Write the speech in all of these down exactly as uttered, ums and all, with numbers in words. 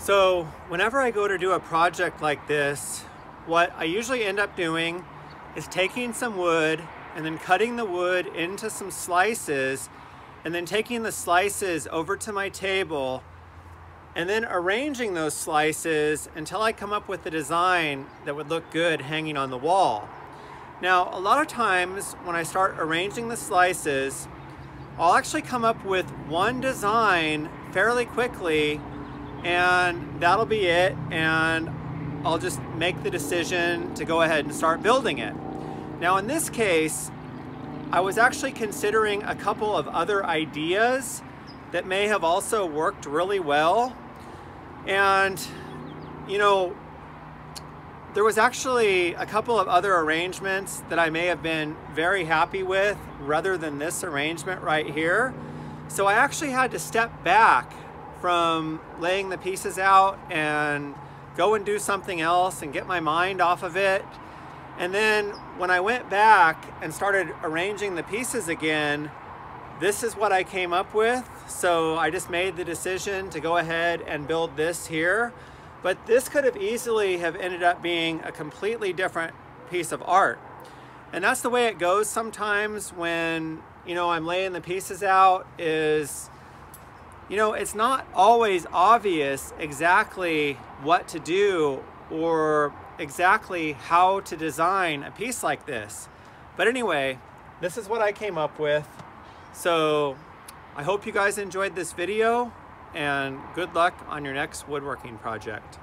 So whenever I go to do a project like this, what I usually end up doing is taking some wood and then cutting the wood into some slices and then taking the slices over to my table and then arranging those slices until I come up with a design that would look good hanging on the wall. Now, a lot of times when I start arranging the slices, I'll actually come up with one design fairly quickly, and that'll be it, and I'll just make the decision to go ahead and start building it. Now, in this case, I was actually considering a couple of other ideas that may have also worked really well. And, you know, there was actually a couple of other arrangements that I may have been very happy with rather than this arrangement right here. So I actually had to step back from laying the pieces out and go and do something else and get my mind off of it. And then when I went back and started arranging the pieces again, this is what I came up with. So I just made the decision to go ahead and build this here. But this could have easily have ended up being a completely different piece of art. And that's the way it goes sometimes when, you know, I'm laying the pieces out is, you know, it's not always obvious exactly what to do or exactly how to design a piece like this. But anyway, this is what I came up with. So I hope you guys enjoyed this video, and good luck on your next woodworking project.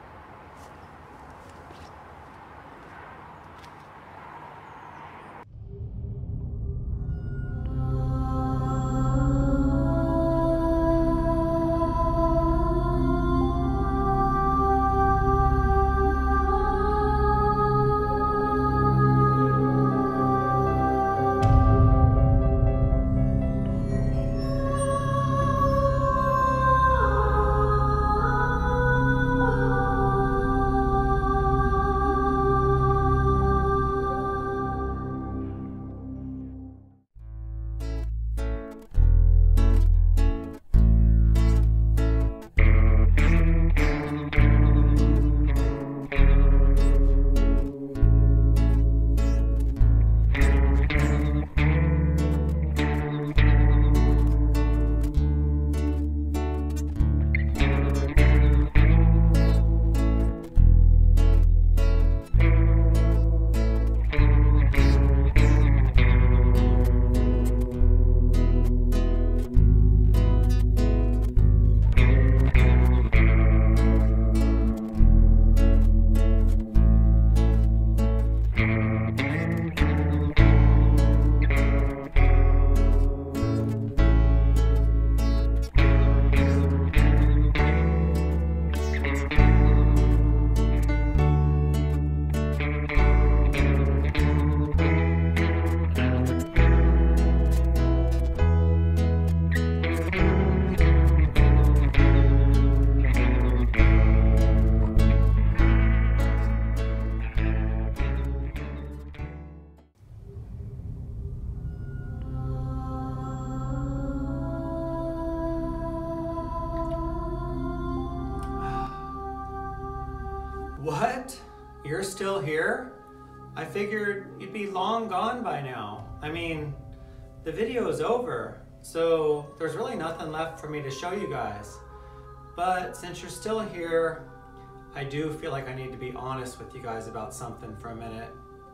What? You're still here? I figured you'd be long gone by now. I mean, the video is over, so there's really nothing left for me to show you guys. But since you're still here, I do feel like I need to be honest with you guys about something for a minute.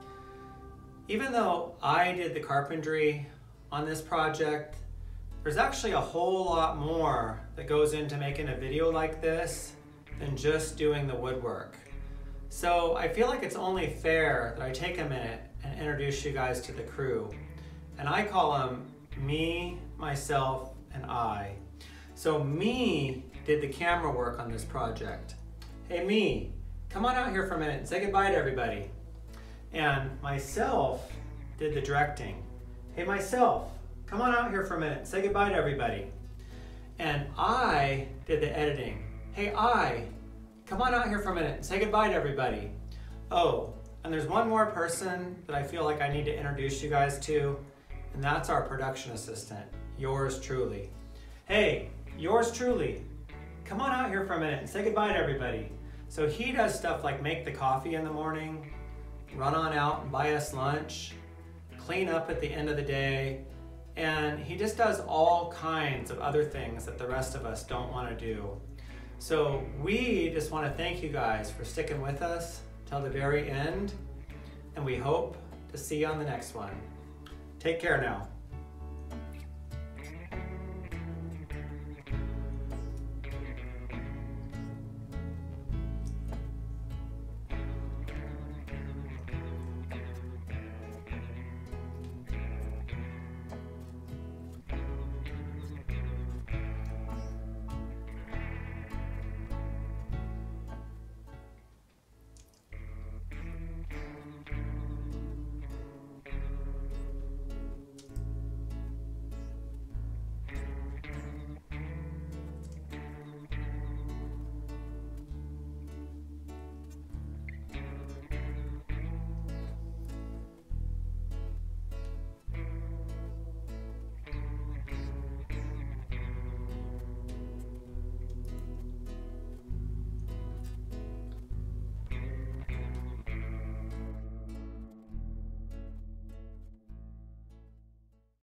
Even though I did the carpentry on this project, there's actually a whole lot more that goes into making a video like this than just doing the woodwork. So I feel like it's only fair that I take a minute and introduce you guys to the crew. And I call them me, myself, and I. So me did the camera work on this project. Hey me, come on out here for a minute and say goodbye to everybody. And myself did the directing. Hey myself, come on out here for a minute and say goodbye to everybody. And I did the editing. Hey I, come on out here for a minute and say goodbye to everybody. Oh, and there's one more person that I feel like I need to introduce you guys to, and that's our production assistant, yours truly. Hey, yours truly, come on out here for a minute and say goodbye to everybody. So he does stuff like make the coffee in the morning, run on out and buy us lunch, clean up at the end of the day, and he just does all kinds of other things that the rest of us don't want to do. So we just want to thank you guys for sticking with us till the very end, and we hope to see you on the next one. Take care now.